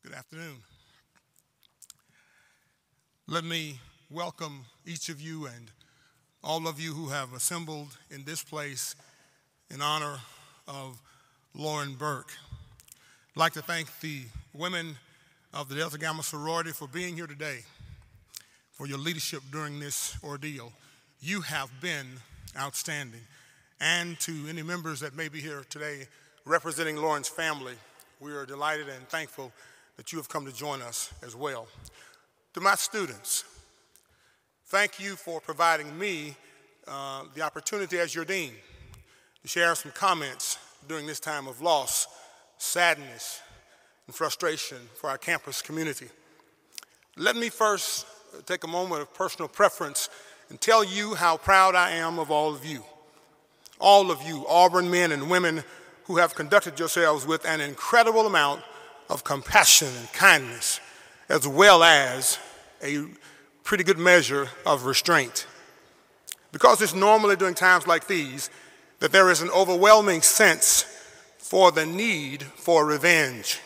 Good afternoon. Let me welcome each of you and all of you who have assembled in this place in honor of Lauren Burk. I'd like to thank the women of the Delta Gamma sorority for being here today, for your leadership during this ordeal. You have been outstanding. And to any members that may be here today representing Lauren's family, we are delighted and thankful that you have come to join us as well. To my students, thank you for providing me the opportunity as your dean to share some comments during this time of loss, sadness, and frustration for our campus community. Let me first take a moment of personal preference and tell you how proud I am of all of you, Auburn men and women who have conducted yourselves with an incredible amount of compassion and kindness, as well as a pretty good measure of restraint. Because it's normally during times like these that there is an overwhelming sense for the need for revenge.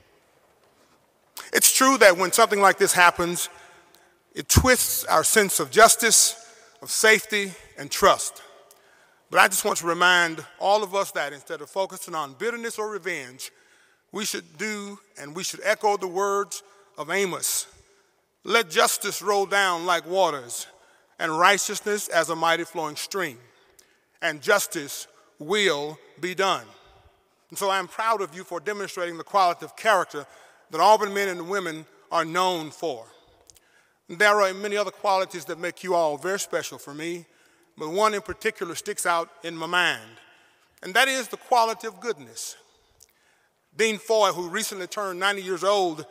It's true that when something like this happens, it twists our sense of justice, of safety, and trust. But I just want to remind all of us that instead of focusing on bitterness or revenge, we should do and we should echo the words of Amos. Let justice roll down like waters, and righteousness as a mighty flowing stream, and justice will be done. And so I'm proud of you for demonstrating the quality of character that Auburn men and women are known for. There are many other qualities that make you all very special for me, but one in particular sticks out in my mind, and that is the quality of goodness. Dean Foy, who recently turned 90 years old,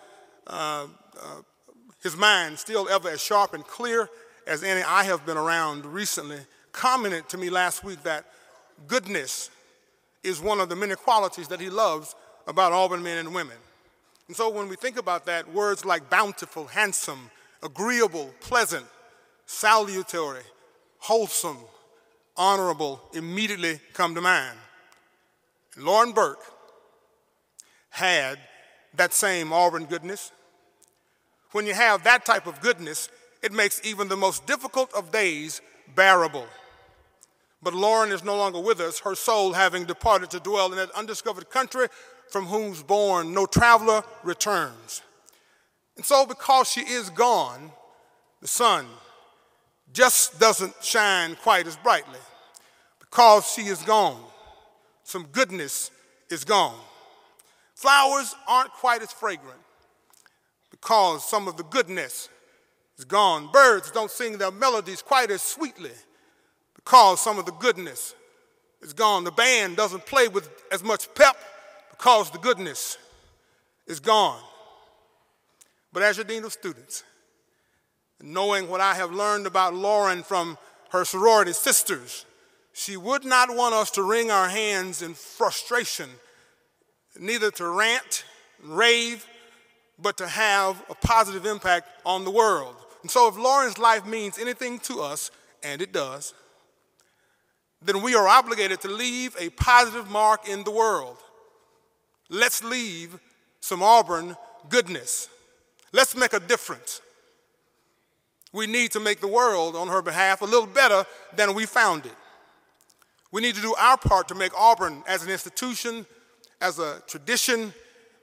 his mind still ever as sharp and clear as any I have been around recently, commented to me last week that goodness is one of the many qualities that he loves about Auburn men and women. And so when we think about that, words like bountiful, handsome, agreeable, pleasant, salutary, wholesome, honorable immediately come to mind. And Lauren Burk had that same Auburn goodness. When you have that type of goodness, it makes even the most difficult of days bearable. But Lauren is no longer with us, her soul having departed to dwell in that undiscovered country from whose bourne no traveler returns. And so because she is gone, the sun just doesn't shine quite as brightly. Because she is gone, some goodness is gone. Flowers aren't quite as fragrant because some of the goodness is gone. Birds don't sing their melodies quite as sweetly because some of the goodness is gone. The band doesn't play with as much pep because the goodness is gone. But as your dean of students, knowing what I have learned about Lauren from her sorority sisters, she would not want us to wring our hands in frustration, neither to rant, rave, but to have a positive impact on the world. And so if Lauren's life means anything to us, and it does, then we are obligated to leave a positive mark in the world. Let's leave some Auburn goodness. Let's make a difference. We need to make the world on her behalf a little better than we found it. We need to do our part to make Auburn as an institution, as a tradition,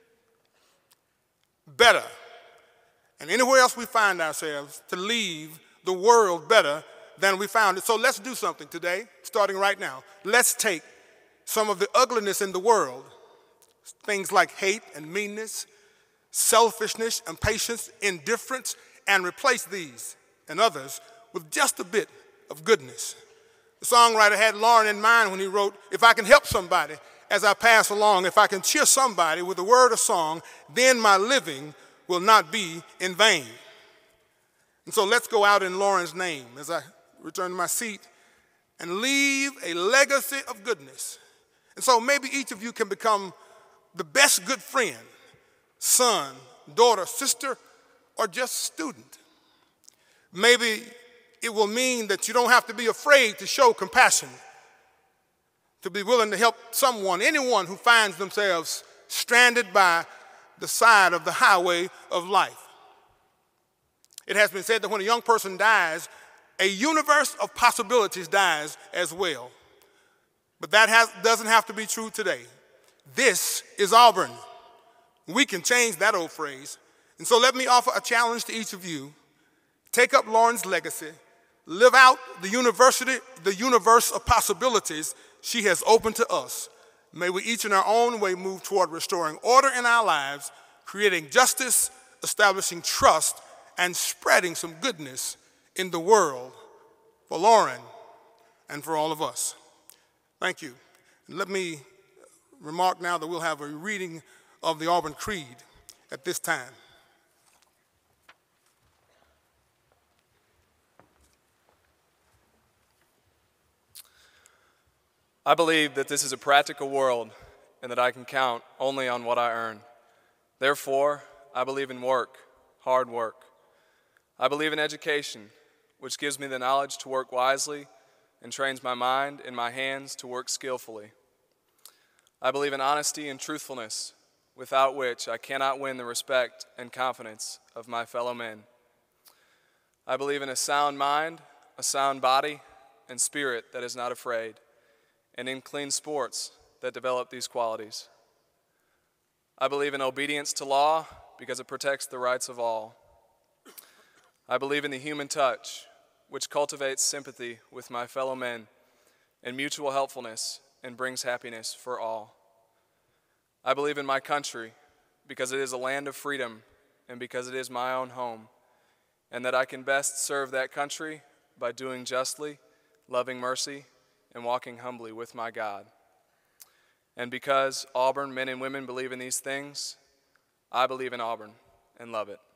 better. And anywhere else we find ourselves, to leave the world better than we found it. So let's do something today, starting right now. Let's take some of the ugliness in the world, things like hate and meanness, selfishness, impatience, indifference, and replace these and others with just a bit of goodness. The songwriter had Lauren in mind when he wrote, if I can help somebody as I pass along, if I can cheer somebody with a word or song, then my living will not be in vain. And so let's go out in Lauren's name as I return to my seat and leave a legacy of goodness. And so maybe each of you can become the best good friend, son, daughter, sister, or just student. Maybe it will mean that you don't have to be afraid to show compassion, to be willing to help someone, anyone who finds themselves stranded by the side of the highway of life. It has been said that when a young person dies, a universe of possibilities dies as well. But that doesn't have to be true today. This is Auburn. We can change that old phrase. And so let me offer a challenge to each of you. Take up Lauren's legacy. Live out the universe of possibilities she has opened to us. May we each in our own way move toward restoring order in our lives, creating justice, establishing trust, and spreading some goodness in the world for Lauren and for all of us. Thank you. Let me remark now that we'll have a reading of the Auburn Creed at this time. I believe that this is a practical world and that I can count only on what I earn. Therefore, I believe in work, hard work. I believe in education, which gives me the knowledge to work wisely and trains my mind and my hands to work skillfully. I believe in honesty and truthfulness, without which I cannot win the respect and confidence of my fellow men. I believe in a sound mind, a sound body, and spirit that is not afraid, and in clean sports that develop these qualities. I believe in obedience to law because it protects the rights of all. I believe in the human touch, which cultivates sympathy with my fellow men and mutual helpfulness and brings happiness for all. I believe in my country because it is a land of freedom and because it is my own home, and that I can best serve that country by doing justly, loving mercy, and walking humbly with my God. And because Auburn men and women believe in these things, I believe in Auburn and love it.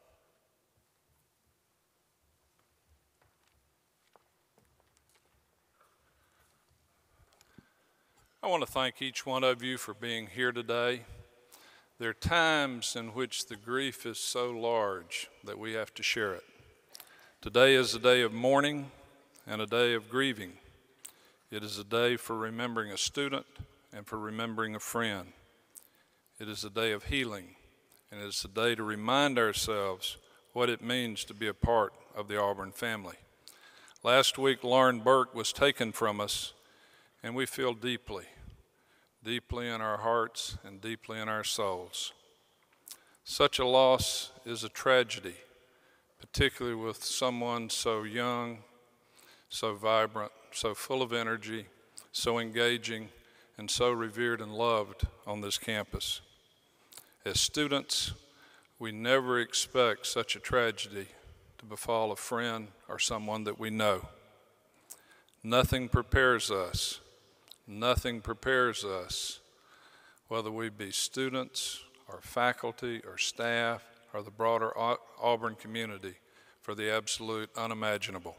I want to thank each one of you for being here today. There are times in which the grief is so large that we have to share it. Today is a day of mourning and a day of grieving. It is a day for remembering a student and for remembering a friend. It is a day of healing, and it is a day to remind ourselves what it means to be a part of the Auburn family. Last week, Lauren Burk was taken from us, and we feel deeply in our hearts and deeply in our souls. Such a loss is a tragedy, particularly with someone so young, so vibrant, so full of energy, so engaging, and so revered and loved on this campus. As students, we never expect such a tragedy to befall a friend or someone that we know. Nothing prepares us, whether we be students or faculty or staff or the broader Auburn community, for the absolute unimaginable.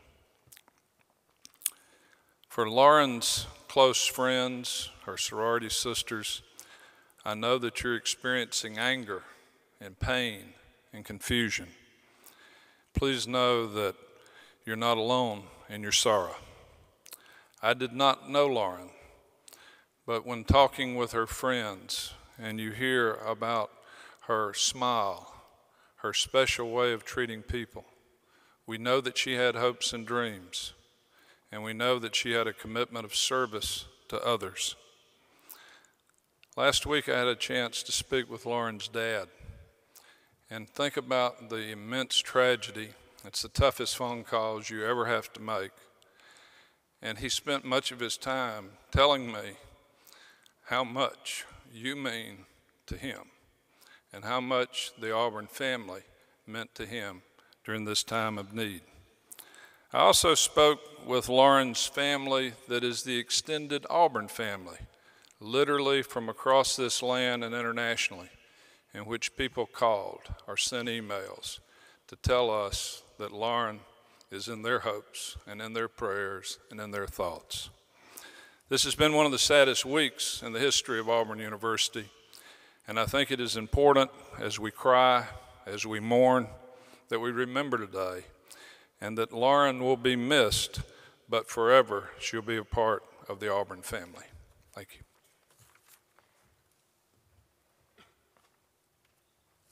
For Lauren's close friends, her sorority sisters, I know that you're experiencing anger and pain and confusion. Please know that you're not alone in your sorrow. I did not know Lauren, but when talking with her friends and you hear about her smile, her special way of treating people, we know that she had hopes and dreams. And we know that she had a commitment of service to others. Last week I had a chance to speak with Lauren's dad and think about the immense tragedy. It's the toughest phone calls you ever have to make. And he spent much of his time telling me how much you mean to him and how much the Auburn family meant to him during this time of need. I also spoke with Lauren's family that is the extended Auburn family, literally from across this land and internationally, in which people called or sent emails to tell us that Lauren is in their hopes and in their prayers and in their thoughts. This has been one of the saddest weeks in the history of Auburn University, and I think it is important as we cry, as we mourn, that we remember today, and that Lauren will be missed, but forever she'll be a part of the Auburn family. Thank you.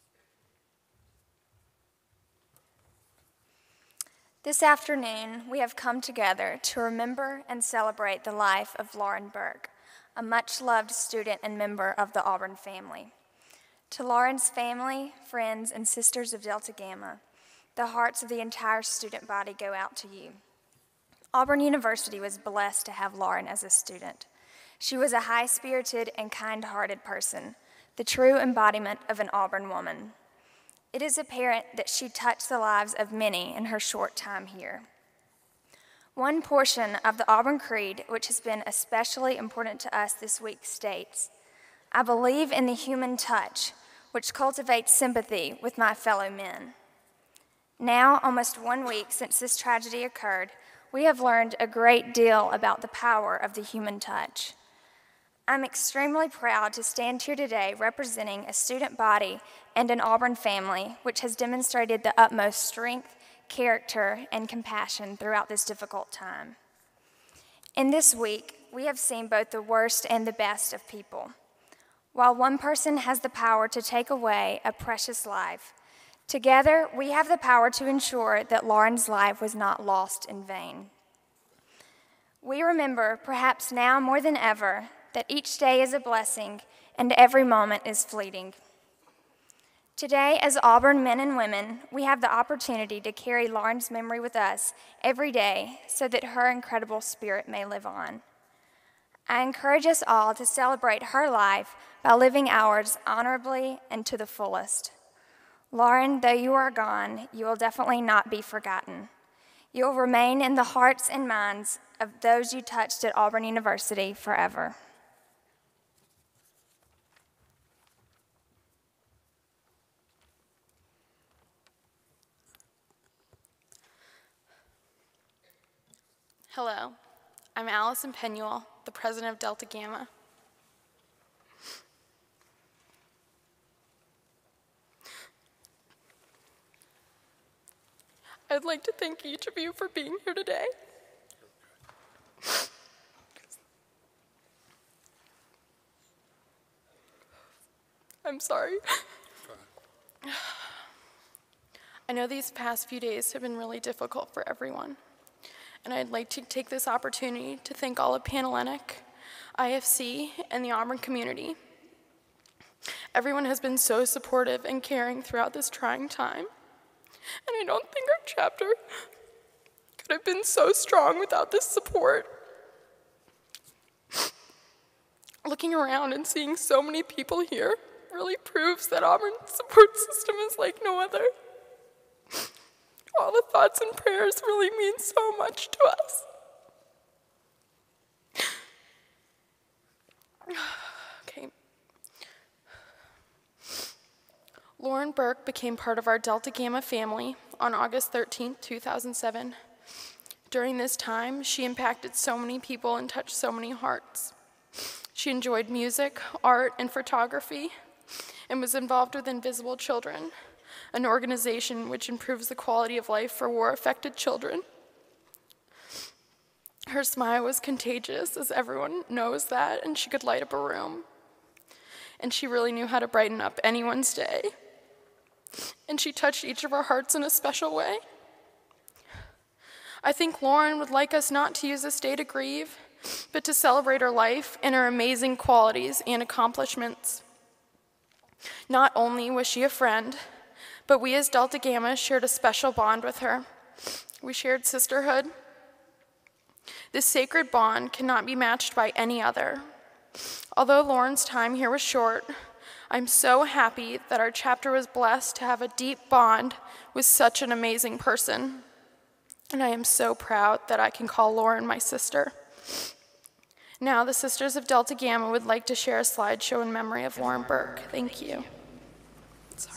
This afternoon, we have come together to remember and celebrate the life of Lauren Burk, a much-loved student and member of the Auburn family. To Lauren's family, friends, and sisters of Delta Gamma, the hearts of the entire student body go out to you. Auburn University was blessed to have Lauren as a student. She was a high-spirited and kind-hearted person, the true embodiment of an Auburn woman. It is apparent that she touched the lives of many in her short time here. One portion of the Auburn Creed, which has been especially important to us this week, states, "I believe in the human touch, which cultivates sympathy with my fellow men." Now, almost 1 week since this tragedy occurred, we have learned a great deal about the power of the human touch. I'm extremely proud to stand here today representing a student body and an Auburn family which has demonstrated the utmost strength, character, and compassion throughout this difficult time. In this week, we have seen both the worst and the best of people. While one person has the power to take away a precious life, together we have the power to ensure that Lauren's life was not lost in vain. We remember, perhaps now more than ever, that each day is a blessing and every moment is fleeting. Today, as Auburn men and women, we have the opportunity to carry Lauren's memory with us every day so that her incredible spirit may live on. I encourage us all to celebrate her life by living ours honorably and to the fullest. Lauren, though you are gone, you will definitely not be forgotten. You will remain in the hearts and minds of those you touched at Auburn University forever. Hello, I'm Allison Penuel, the president of Delta Gamma. I'd like to thank each of you for being here today. I'm sorry. I know these past few days have been really difficult for everyone. And I'd like to take this opportunity to thank all of Panhellenic, IFC, and the Auburn community. Everyone has been so supportive and caring throughout this trying time. And I don't think our chapter could have been so strong without this support. Looking around and seeing so many people here really proves that Auburn's support system is like no other. All the thoughts and prayers really mean so much to us. Okay. Lauren Burk became part of our Delta Gamma family on August 13, 2007. During this time, she impacted so many people and touched so many hearts. She enjoyed music, art, and photography, and was involved with Invisible Children, an organization which improves the quality of life for war-affected children. Her smile was contagious, as everyone knows that, and she could light up a room. And she really knew how to brighten up anyone's day. And she touched each of our hearts in a special way. I think Lauren would like us not to use this day to grieve, but to celebrate her life and her amazing qualities and accomplishments. Not only was she a friend, but we as Delta Gamma shared a special bond with her. We shared sisterhood. This sacred bond cannot be matched by any other. Although Lauren's time here was short, I'm so happy that our chapter was blessed to have a deep bond with such an amazing person. And I am so proud that I can call Lauren my sister. Now, the Sisters of Delta Gamma would like to share a slideshow in memory of Lauren Burk. Thank you. Sorry.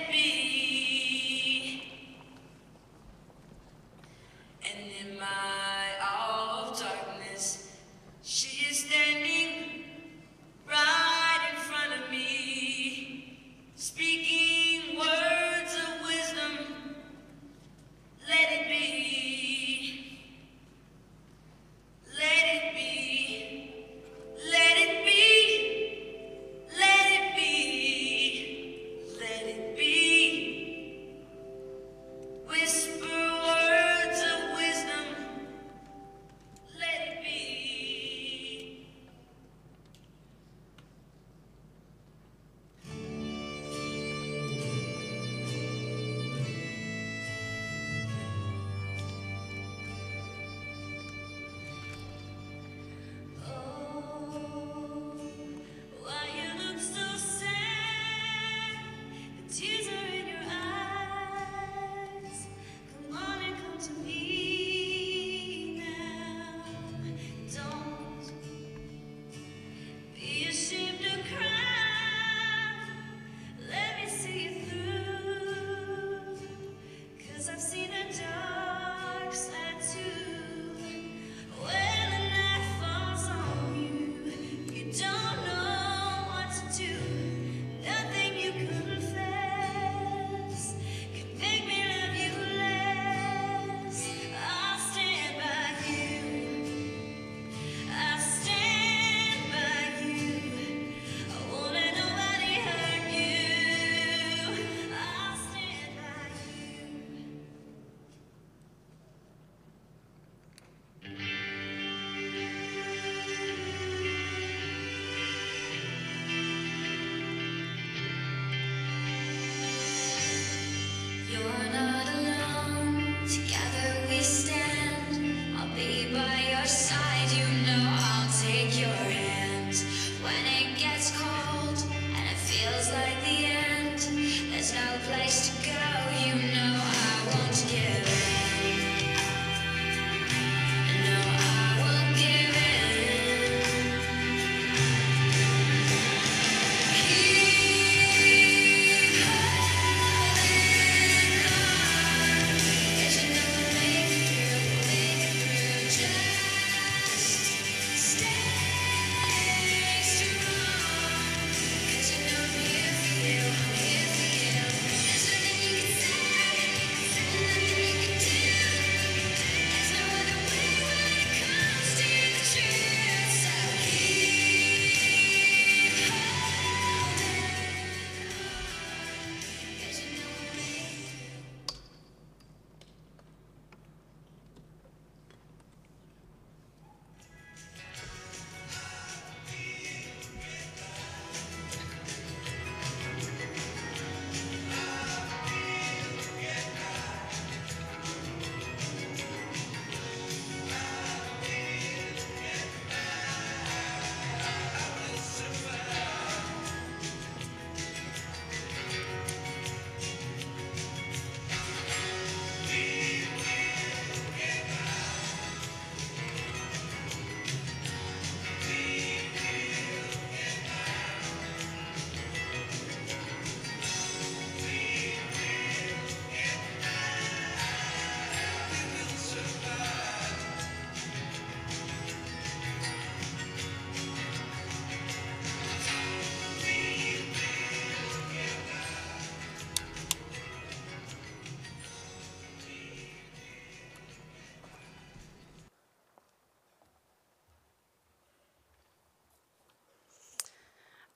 And in my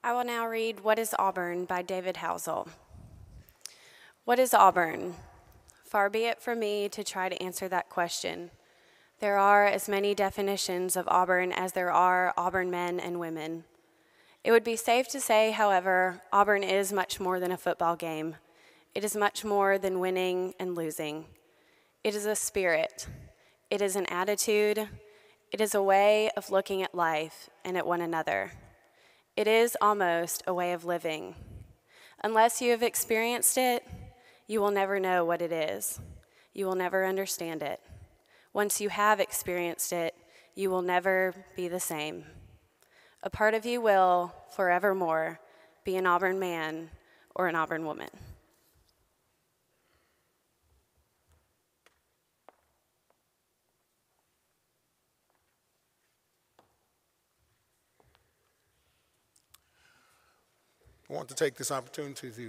I will now read What is Auburn by David Housel. What is Auburn? Far be it from me to try to answer that question. There are as many definitions of Auburn as there are Auburn men and women. It would be safe to say, however, Auburn is much more than a football game. It is much more than winning and losing. It is a spirit. It is an attitude. It is a way of looking at life and at one another. It is almost a way of living. Unless you have experienced it, you will never know what it is. You will never understand it. Once you have experienced it, you will never be the same. A part of you will, forevermore, be an Auburn man or an Auburn woman. I want to take this opportunity to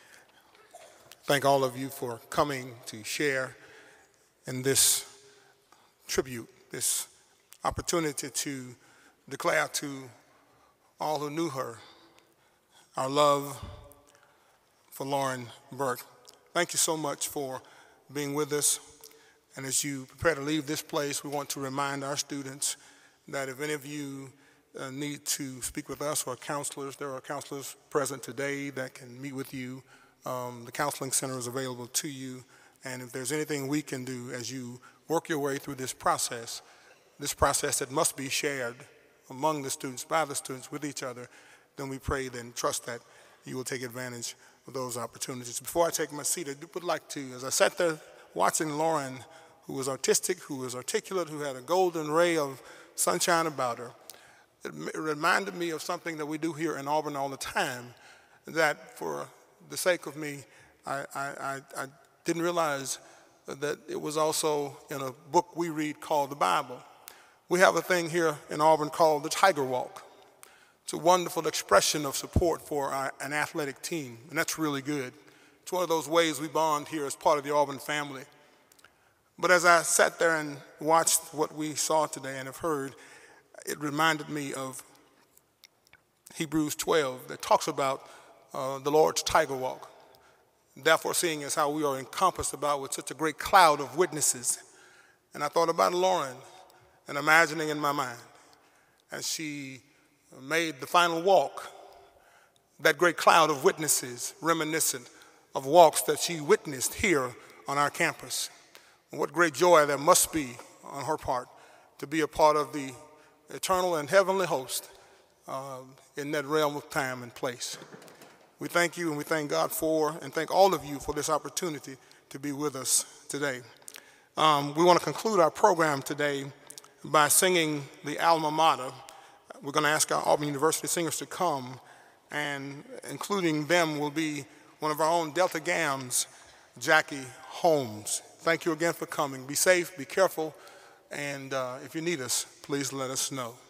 thank all of you for coming to share in this tribute, this opportunity to declare to all who knew her our love for Lauren Burk. Thank you so much for being with us. And as you prepare to leave this place, we want to remind our students that if any of you need to speak with us or counselors, there are counselors present today that can meet with you. The counseling center is available to you. And if there's anything we can do as you work your way through this process that must be shared among the students, by the students, with each other, then we pray, then trust that you will take advantage of those opportunities. Before I take my seat, I would like to, as I sat there watching Lauren, who was artistic, who was articulate, who had a golden ray of sunshine about her, it reminded me of something that we do here in Auburn all the time, that for the sake of me, I didn't realize that it was also in a book we read called the Bible. We have a thing here in Auburn called the Tiger Walk. It's a wonderful expression of support for an athletic team, and that's really good. It's one of those ways we bond here as part of the Auburn family. But as I sat there and watched what we saw today and have heard, it reminded me of Hebrews 12 that talks about the Lord's tiger walk. Therefore, seeing as how we are encompassed about with such a great cloud of witnesses. And I thought about Lauren and imagining in my mind as she made the final walk, that great cloud of witnesses reminiscent of walks that she witnessed here on our campus. And what great joy there must be on her part to be a part of the eternal and heavenly host in that realm of time and place. We thank you and we thank God for, and thank all of you for this opportunity to be with us today. We want to conclude our program today by singing the alma mater. We're going to ask our Auburn University singers to come, and including them will be one of our own Delta Gams, Jackie Holmes. Thank you again for coming. Be safe, be careful, and if you need us, please let us know.